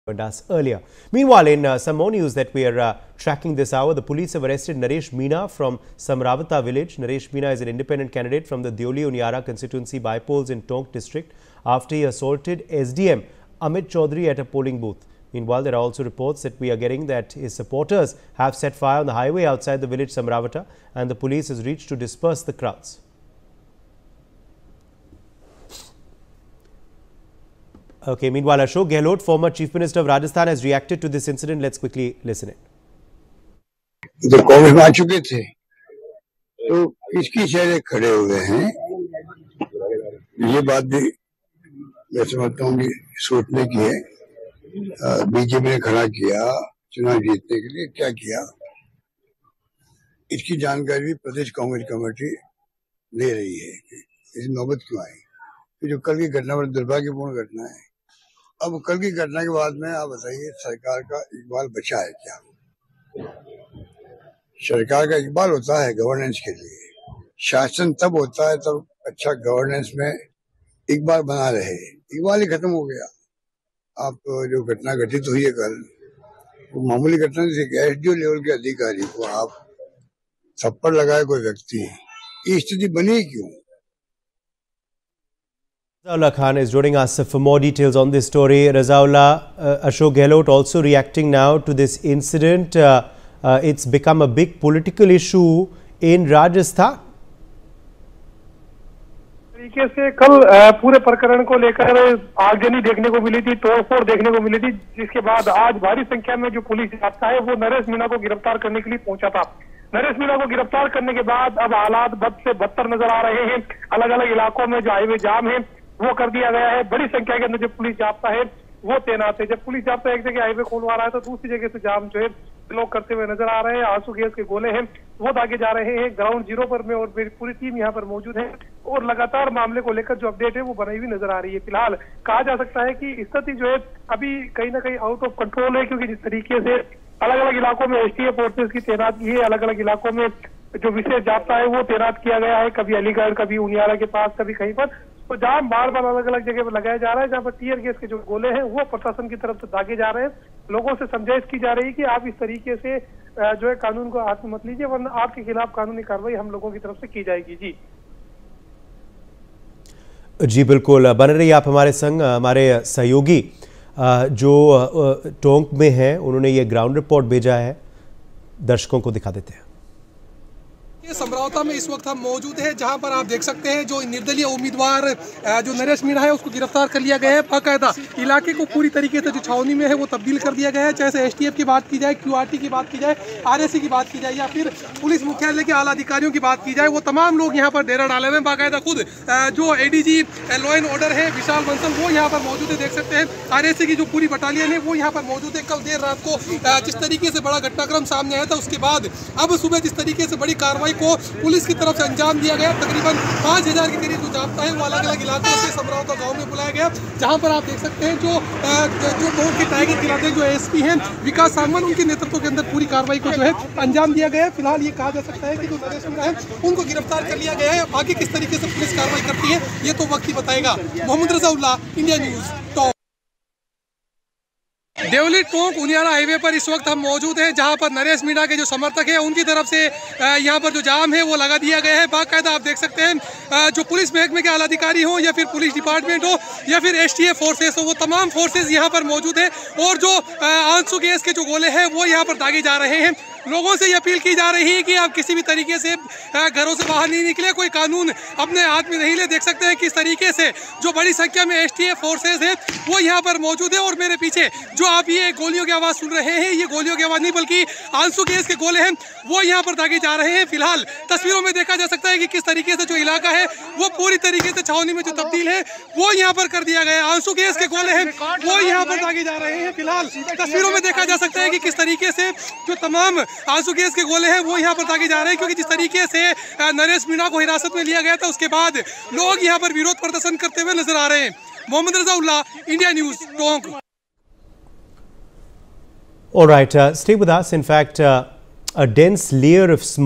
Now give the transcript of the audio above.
Us earlier. Meanwhile, in some more news that we are tracking this hour, the police have arrested Naresh Meena from Samravata village. Naresh Meena is an independent candidate from the Deoli-Unyara constituency by-polls in Tonk district after he assaulted SDM Amit Chaudhary at a polling booth. Meanwhile, there are also reports that we are getting that his supporters have set fire on the highway outside the village Samravata, and the police has reached to disperse the crowds. Okay, meanwhile, Ashok Gehlot, former Chief Minister of Rajasthan, has reacted to this incident. Let's quickly listen in. तो कांग्रेस में आ चुके थे, तो किसकी चेहरे खड़े हुए हैं, ये बात भी मैं समझता हूँ कि सोचने की है। बीजेपी ने खड़ा किया चुनाव जीतने के लिए, क्या किया, इसकी जानकारी भी प्रदेश कांग्रेस कमेटी ले रही है कि इस नौबत क्यों आई। जो कल की घटना बड़ी दुर्भाग्यपूर्ण घटना है। अब कल की घटना के बाद में आप बताइए, सरकार का इकबाल बचा है क्या? सरकार का इकबाल होता है गवर्नेंस के लिए, शासन तब होता है तब अच्छा गवर्नेंस में इकबाल बना रहे। इकबाल ही खत्म हो गया। आप जो घटना घटित हुई है कल, वो मामूली घटना नहीं थी। एसडीओ लेवल के अधिकारी को आप थप्पड़ लगाए कोई व्यक्ति, ये स्थिति बनी क्यों? Razaullah Khan is joining us for more details on this story. Razaullah, Ashok Gehlot also reacting now to this incident. It's become a big political issue in Rajasthan. तरीके से कल पूरे प्रकरण को लेकर आगजनी देखने को मिली थी, तोड़फोड़ देखने को मिली थी, जिसके बाद आज भारी संख्या में जो पुलिस जाब्ता है वो नरेश मीणा को गिरफ्तार करने के लिए पहुंचा था। नरेश मीणा को गिरफ्तार करने के बाद अब हालात बद से बदतर नजर आ रहे हैं। अलग अलग इलाकों में जो हाईवे जाम है वो कर दिया गया है। बड़ी संख्या के अंदर जो पुलिस जाब्ता है वो तैनात है। जब पुलिस जाब्ता एक जगह हाईवे खोलवा रहा है तो दूसरी जगह से जाम जो है लोग करते हुए नजर आ रहे हैं। आंसू गैस के गोले हैं वो दागे जा रहे हैं। ग्राउंड जीरो पर में और मेरी पूरी टीम यहाँ पर मौजूद है और लगातार मामले को लेकर जो अपडेट है वो बनाई हुई नजर आ रही है। फिलहाल कहा जा सकता है कि स्थिति जो है अभी कहीं ना कहीं आउट ऑफ कंट्रोल है, क्योंकि जिस तरीके से अलग अलग इलाकों में एसटीएफ फोर्सेस की तैनाती है, अलग अलग इलाकों में जो विशेष जाब्ता है वो तैनात किया गया है, कभी अलीगढ़, कभी उनियारा के पास, कभी कहीं पर। तो जाम बार बार अलग अलग जगह पर लगाया जा रहा है, जहाँ पर टीयर गैस के जो गोले हैं वो प्रशासन की तरफ से दागे जा रहे हैं। लोगों से समझाइश की जा रही है कि आप इस तरीके से जो है कानून को हाथ में मत लीजिए, वरना आपके खिलाफ कानूनी कार्रवाई हम लोगों की तरफ से की जाएगी। जी बिल्कुल, बन रही आप हमारे संग। हमारे सहयोगी जो टोंक में हैं उन्होंने ये ग्राउंड रिपोर्ट भेजा है, दर्शकों को दिखा देते हैं। समरावता में इस वक्त हम मौजूद हैं, जहां पर आप देख सकते हैं जो निर्दलीय उम्मीदवार जो नरेश मीणा है उसको गिरफ्तार कर लिया गया है। बाकायदा इलाके को पूरी तरीके से जो छावनी में है वो तब्दील कर दिया गया है। चाहे एसटीएफ की बात की जाए, क्यूआरटी की बात की जाए, आरएसी की बात की जाए या फिर पुलिस मुख्यालय के आला अधिकारियों की बात की जाए, वो तमाम लोग यहाँ पर डेरा डाले हुए हैं। बाकायदा खुद जो एडीजी लॉ एंड ऑर्डर है विशाल बंसल वो यहाँ पर मौजूद है। देख सकते हैं आरएसी की जो पूरी बटालियन है वो यहाँ पर मौजूद है। कल देर रात को जिस तरीके से बड़ा घटनाक्रम सामने आया था, उसके बाद अब सुबह जिस तरीके से बड़ी कार्रवाई को पुलिस की तरफ से अंजाम दिया गया, तकरीबन 5000 के करीब जो जाब्ता है वो अलग अलग इलाकों से समरावता गांव में बुलाया गया, जहां पर आप देख सकते हैं जो टोंक के टाइगर किलाते जो एसपी हैं विकास सांगवान, उनके नेतृत्व के अंदर पूरी कार्रवाई को जो है अंजाम दिया गया है। फिलहाल ये कहा जा सकता है कि जो नरेश मीणा है उनको गिरफ्तार कर लिया गया है। आगे किस तरीके से पुलिस कार्रवाई करती है ये तो वक्त ही बताएगा। Mohammad Razaullah, India News, Tonk. Deoli Tonk Uniara highway पर इस वक्त हम मौजूद हैं, जहां पर नरेश मीणा के जो समर्थक हैं उनकी तरफ से यहां पर जो जाम है वो लगा दिया गया है। बाकायदा आप देख सकते हैं जो पुलिस महकमे के आला अधिकारी हो या फिर पुलिस डिपार्टमेंट हो या फिर एसटीएफ फोर्सेस हो, वो तमाम फोर्सेस यहां पर मौजूद है और जो आंसू गैस के जो गोले हैं वो यहां पर दागे जा रहे हैं। लोगों से ये अपील की जा रही है कि आप किसी भी तरीके से घरों से बाहर नहीं निकले, कोई कानून अपने हाथ में नहीं ले। देख सकते हैं किस तरीके से जो बड़ी संख्या में एसटीएफ फोर्सेस है वो यहाँ पर मौजूद है और मेरे पीछे जो आप ये गोलियों की आवाज़ सुन रहे हैं, ये गोलियों की आवाज़ नहीं बल्कि आंसू गैस के गोले हैं वो यहाँ पर दागे जा रहे हैं। फिलहाल तस्वीरों में देखा जा सकता है कि किस तरीके से जो इलाका है वो पूरी तरीके से छावनी में जो तब्दील है वो यहाँ पर कर दिया गया है। आंसू गैस के गोले हैं वो यहाँ पर दागे जा रहे हैं। फिलहाल तस्वीरों में देखा जा सकता है कि किस तरीके से जो तमाम आंसू गैस के गोले हैं वो यहाँ पर दागे जा रहे हैं, क्योंकि जिस तरीके से नरेश मीणा को हिरासत में लिया गया था उसके बाद लोग यहाँ पर विरोध प्रदर्शन करते हुए नजर आ रहे हैं। Mohammad Razaullah, India News, Tonk. All right, stay with us. In fact, a dense layer of smoke